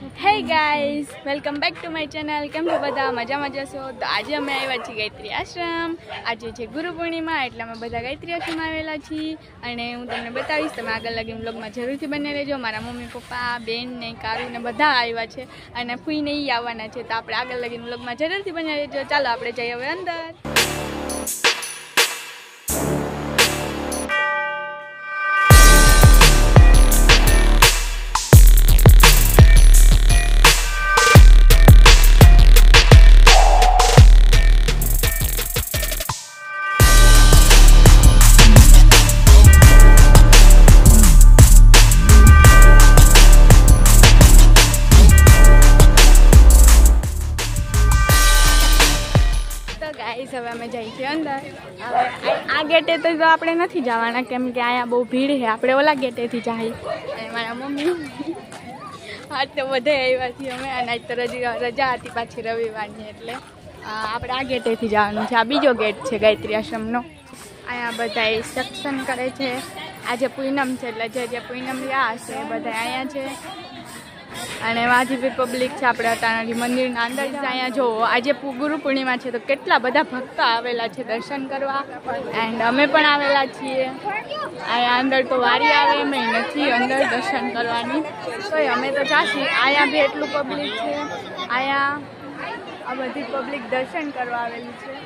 Hey guys, welcome back to my channel. કેમ છો બધા મજામાં છો? તો આજે અમે આવ્યા છીએ ગાયત્રી આશ્રમ. આજે છે ગુરુ પૂર્ણિમા એટલે અમે બધા ગાયત્રી આશ્રમ આવેલા છીએ અને હું તમને બતાવીશ. તમે આગળ લગી વ્લોગમાં જરૂરથી બને રહેજો. મારા મમ્મી પપ્પા બેન ને કારુ ને બધા આવ્યા છે અને ફૂઈને ઈ આવવાના છે. તો આપણે આગળ લગી વ્લોગમાં જરૂરથી બને રહેજો. ચાલો આપણે જઈએ હવે અંદર. હવે અમે જઈએ છીએ અંદર. હવે આ ગેટે તો આપણે નથી જવાના કેમ કે અહીંયા બહુ ભીડ છે. આપણે ઓલા ગેટેથી જઈએ. અને મારા મમ્મી આજ તો બધે આવ્યા છીએ અમે અને આજ તો રજા હતી પાછી રવિવારની એટલે આપણે આ ગેટેથી જવાનું છે. આ બીજો ગેટ છે ગાયત્રી આશ્રમનો. અહીંયા બધા સત્સંગ કરે છે. આજે પૂનમ છે એટલે જે પૂનમ રહ્યા હશે એ બધા અહીંયા છે અને વાજી બી પબ્લિક છે. આપણે અટાણાજી મંદિરના અંદર અહીંયા જો આજે ગુરુ પૂર્ણિમા છે તો કેટલા બધા ભક્તો આવેલા છે દર્શન કરવા એન્ડ અમે પણ આવેલા છીએ. અહીંયા અંદર તો વારી આવે એમ નથી અંદર દર્શન કરવાની તો અમે તો જાશી. અહીંયા બી એટલું પબ્લિક છે. અહીંયા આ બધી પબ્લિક દર્શન કરવા આવેલી છે.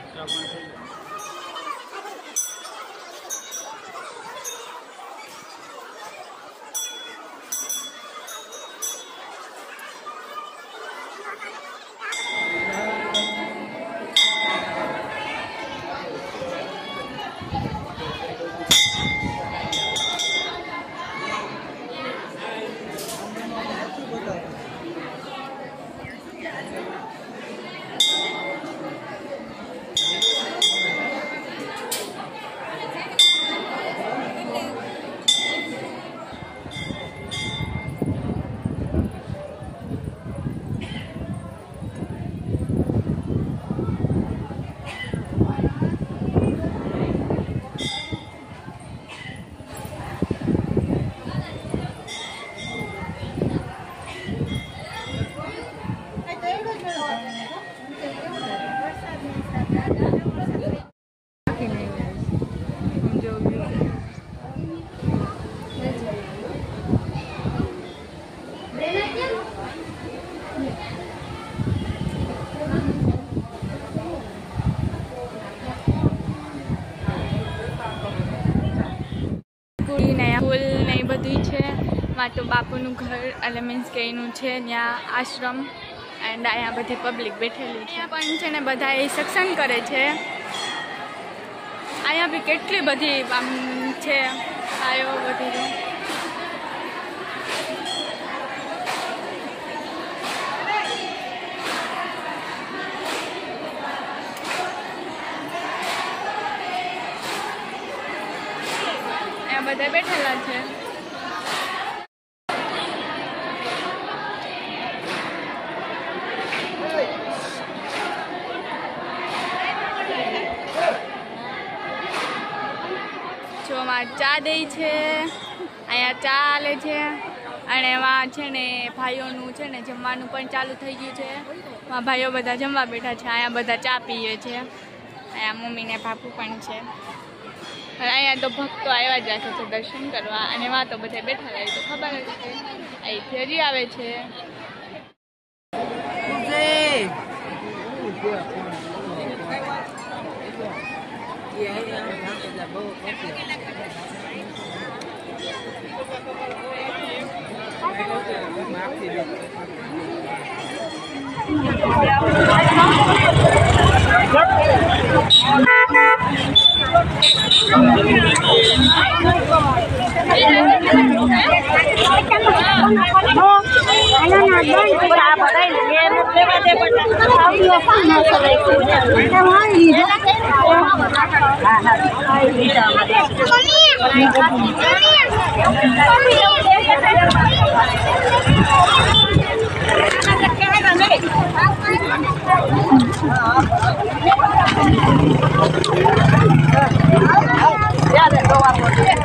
ફૂલ ને એ બધું છે. માં તો બાપુનું ઘર એટલે મીન્સ કે એનું છે ત્યાં આશ્રમ એન્ડ અહીંયા બધી પબ્લિક બેઠેલી છે. પણ છે ને બધા એ સત્સંગ કરે છે. અહીંયા બી કેટલી બધી આમ છે આયો બધી બધા બેઠેલા છે. જો માં ચા દે છે. અહીંયા ચા આલે છે અને એમાં છે ને ભાઈઓનું છે ને જમવાનું પણ ચાલુ થઈ ગયું છે. ભાઈઓ બધા જમવા બેઠા છે. અહીંયા બધા ચા પીએ છે. અહીંયા મમ્મી ને બાપુ પણ છે. અહીંયા તો ભક્તો આવ્યા જ રાખે છે દર્શન કરવા અને એમાં તો બધા બેઠા રહે તો ખબર જ છે. અહીં ફેરી આવે છે.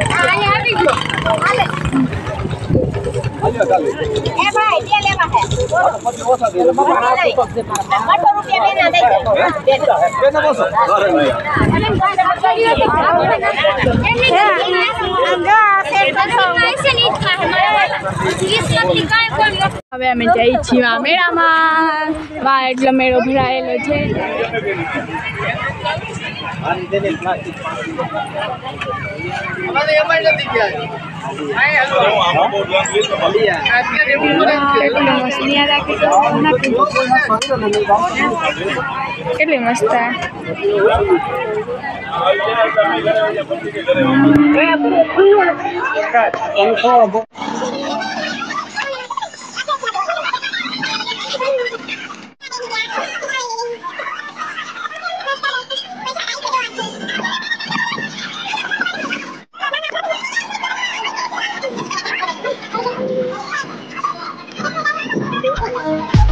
ભાઈ જે લેવા છે હવે અમે જઈ છીએ આ મેળામાં વાહ એટલો મેળો ભરાયેલો છે કેટલી મસ્ત